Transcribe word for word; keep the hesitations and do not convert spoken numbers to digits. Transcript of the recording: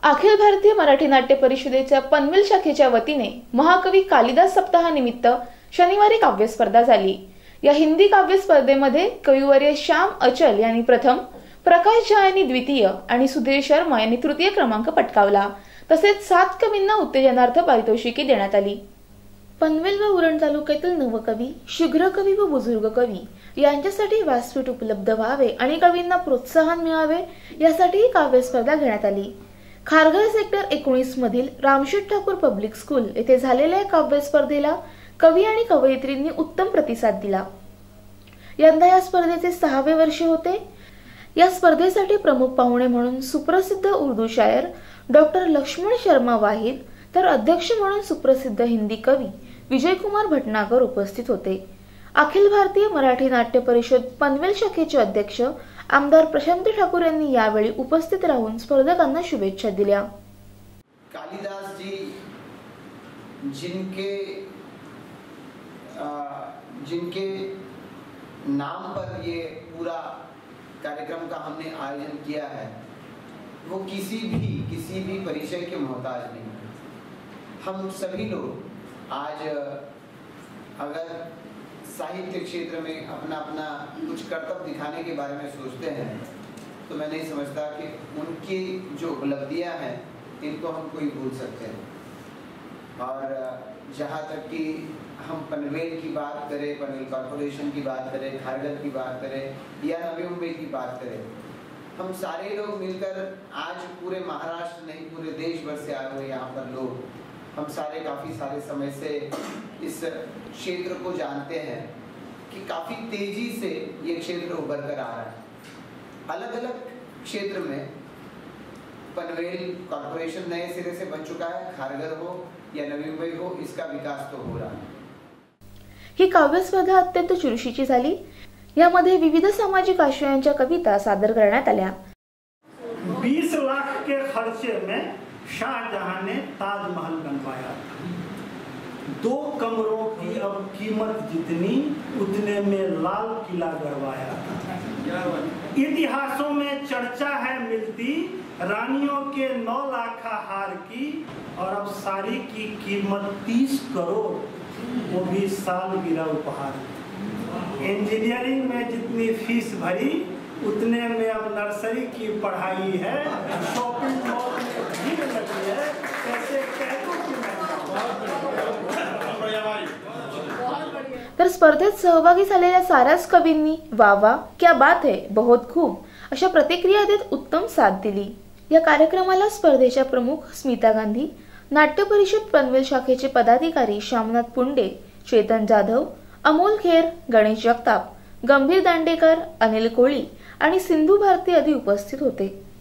अखिल भारतीय मराठी नाट्य परिषदेच्या पनवेल शाखेच्या वतीने महाकवी कालिदास सप्ताहानिमित्त शनिवारी काव्य स्पर्धा झाली। या हिंदी काव्य स्पर्धेमध्ये कविवर्य श्याम अचल यांनी प्रथम, प्रकाश झा यांनी द्वितीय आणि सुधीर शर्मा यांनी तृतीय क्रमांक पटकावला। तसेच सात कवींना उत्तेजनार्थ पारितोषिके देण्यात आली। पनवेल व उरण तालुक्यातील नवकवी, शीघ्र कवी व बुजुर्ग कवी यांच्यासाठी व्यासपीठ उपलब्ध व्हावे आणि कवींना प्रोत्साहन मिळावे यासाठी ही काव्य स्पर्धा घेण्यात आली। खारघर सेक्टर एकोणीस मधील रामशेठ ठाकूर पब्लिक स्कूल येथे झालेल्या काव्य स्पर्धेला कवी आणि कवयित्रींनी उत्तम प्रतिसाद दिला। यंदा या स्पर्धेचे सहावे वर्ष होते। या स्पर्धेसाठी प्रमुख पाहुणे म्हणून सुप्रसिद्ध उर्दू शायर डॉक्टर लक्ष्मण शर्मा वाहिद तर अध्यक्ष म्हणून सुप्रसिद्ध हिंदी कवी विजयकुमार भटनागर उपस्थित होते। अखिल भारतीय मराठी नाट्य परिषद पनवेल शाखेचे अध्यक्ष आमदार प्रशांत ठाकूर यांनी यावेळी उपस्थित राहून स्पर्धकांना शुभेच्छा दिल्या। कालिदास जी जिनके आ, जिनके नाम पर ये पूरा कार्यक्रम का हमने आयोजन किया है, वो किसी भी किसी भी परिचय के मोहताज नहीं। हम सभी लोग आज अगर साहित्य क्षेत्र में अपना अपना कुछ कर्तव्य दिखाने के बारे में सोचते हैं तो मैं नहीं समझता कि उनकी जो उपलब्धियां हैं इनको हम कोई भूल सकते हैं। और जहाँ तक कि हम पनवेल की बात करें, पनवेल कॉर्पोरेशन की बात करें, खारघर की बात करें या नवी मुंबई की बात करें, हम सारे लोग मिलकर आज पूरे महाराष्ट्र नहीं पूरे देश भर से आए हुए यहाँ पर लोग, हम सारे काफ़ी सारे समय से इस क्षेत्र को जानते हैं कि काफ़ी तेजी से ये क्षेत्र उभर कर आ रहा है। अलग अलग क्षेत्र में पनवेल कॉर्पोरेशन नए सिरे से बन चुका है, खारघर हो या नवी मुंबई हो, इसका विकास तो हो रहा है। ही काव्य स्पर्धा अत्यंत चुरशीची झाली। यामध्ये विविध सामाजिक आशयांच्या कविता सादर करण्यात आल्या। बीस लाख के खर्चे में शाहजहां ने ताजमहल बनवाया। दो कमरों की अब कीमत जितनी उतने में लाल किला गड़वाया। इतिहासों में चर्चा है मिलती रानियों के नौ लाखा हार की, और अब साड़ी की कीमत तीस करोड़, वो भी सालगिरह उपहार। इंजीनियरिंग में जितनी फीस भरी उतने में अब नर्सरी की पढ़ाई है। शॉपिंग मॉल में भीड़ लगी है, कैसे कहूं कि मैं। तर स्पर्धेत सहभागी झालेल्या साऱ्याच कवींनी वा वा, क्या बात है, बहुत खूब अशा प्रतिक्रिया देत उत्तम साथ दिली। या कार्यक्रमाला स्पर्धेच्या प्रमुख स्मिता गांधी, नाट्य परिषद पनवेल शाखेचे पदाधिकारी श्यामनाथ पुंडे, चेतन जाधव, अमोल खेर, गणेश जगताप, गंभीर दांडेकर, अनिल कोळी आणि सिंधू भारती आदी उपस्थित होते।